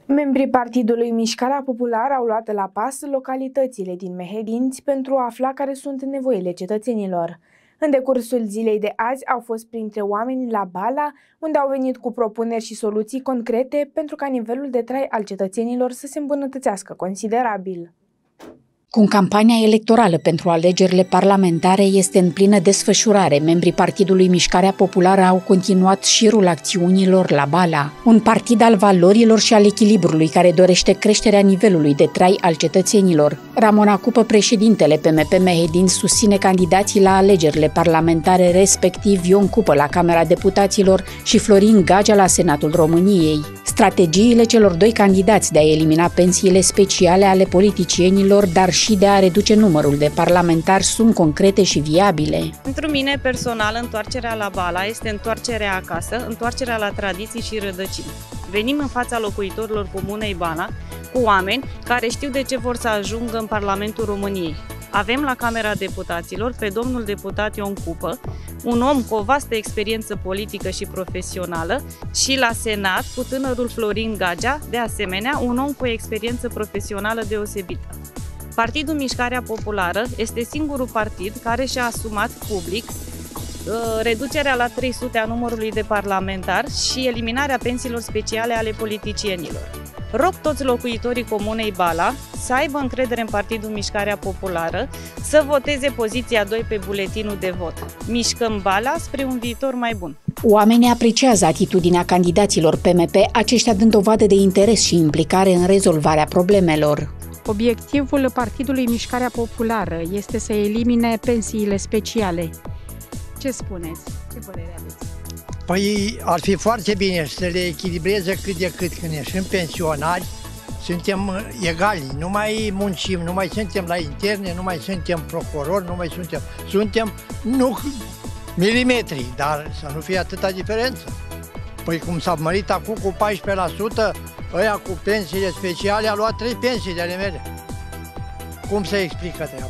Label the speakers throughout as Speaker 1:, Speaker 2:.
Speaker 1: Membrii Partidului Mișcarea Populară au luat la pas localitățile din Mehedinți pentru a afla care sunt nevoile cetățenilor. În decursul zilei de azi au fost printre oameni la Bala, unde au venit cu propuneri și soluții concrete pentru ca nivelul de trai al cetățenilor să se îmbunătățească considerabil.
Speaker 2: Cum campania electorală pentru alegerile parlamentare este în plină desfășurare, membrii Partidului Mișcarea Populară au continuat șirul acțiunilor la Bala, un partid al valorilor și al echilibrului care dorește creșterea nivelului de trai al cetățenilor. Ramona Cupă, președintele PMP Mehedinți, susține candidații la alegerile parlamentare, respectiv Ion Cupă la Camera Deputaților și Florin Gagea la Senatul României. Strategiile celor doi candidați de a elimina pensiile speciale ale politicienilor, dar și de a reduce numărul de parlamentari sunt concrete și viabile.
Speaker 3: Pentru mine personal, întoarcerea la Bala este întoarcerea acasă, întoarcerea la tradiții și rădăcini. Venim în fața locuitorilor comunei Bala cu oameni care știu de ce vor să ajungă în Parlamentul României. Avem la Camera Deputaților pe domnul deputat Ion Cupă, un om cu o vastă experiență politică și profesională, și la Senat cu tânărul Florin Gagea, de asemenea un om cu o experiență profesională deosebită. Partidul Mișcarea Populară este singurul partid care și-a asumat public reducerea la 300 a numărului de parlamentari și eliminarea pensiilor speciale ale politicienilor. Rog toți locuitorii comunei Bala să aibă încredere în Partidul Mișcarea Populară, să voteze poziția 2 pe buletinul de vot. Mișcăm Bala spre un viitor mai bun.
Speaker 2: Oamenii apreciază atitudinea candidaților PMP, aceștia dând dovadă de interes și implicare în rezolvarea problemelor.
Speaker 4: Obiectivul Partidului Mișcarea Populară este să elimine pensiile speciale. Ce spuneți? Ce părere aveți?
Speaker 5: Păi ar fi foarte bine să le echilibreze cât de cât. Când ieșim pensionari, suntem egali, nu mai muncim, nu mai suntem la interne, nu mai suntem procurori, nu mai suntem nu milimetri, dar să nu fie atâta diferență. Păi cum s-a mărit acum cu 14%, ăia cu pensiile speciale a luat 3 pensii de ale mele. Cum se explică treaba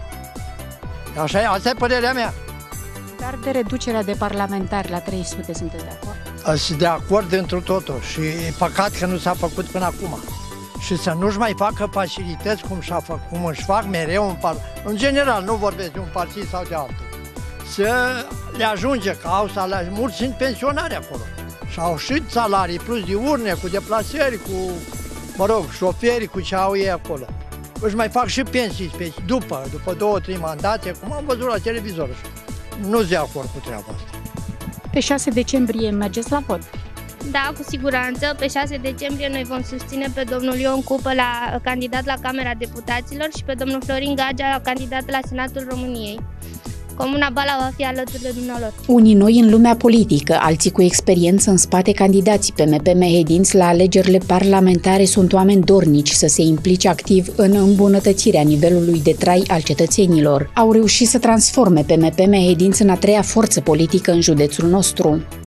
Speaker 5: asta? Asta e părerea mea.
Speaker 4: Dar de reducerea de parlamentari la 300 sunteți de acord?
Speaker 5: Sunt de acord întru totul și e păcat că nu s-a făcut până acum. Și să nu-și mai facă facilități cum își fac mereu în general, nu vorbesc de un partid sau de altul. Să le ajunge, că au salarii, mulți sunt pensionari acolo. Și au și salarii plus diurne, cu deplasări, cu, șoferi, cu ce au ei acolo. Își mai fac și pensii după 2-3 mandate, cum am văzut la televizor. Nu sunt de acord cu treaba asta.
Speaker 4: Pe 6 decembrie mergeți la vot?
Speaker 6: Da, cu siguranță. Pe 6 decembrie noi vom susține pe domnul Ion Cupă, candidat la Camera Deputaților, și pe domnul Florin Gagea, candidat la Senatul României. Comuna Bala va fi alături de dumnealor.
Speaker 2: Unii noi în lumea politică, alții cu experiență în spate, candidații PMP Mehedinți la alegerile parlamentare sunt oameni dornici să se implice activ în îmbunătățirea nivelului de trai al cetățenilor. Au reușit să transforme PMP Mehedinți în a treia forță politică în județul nostru.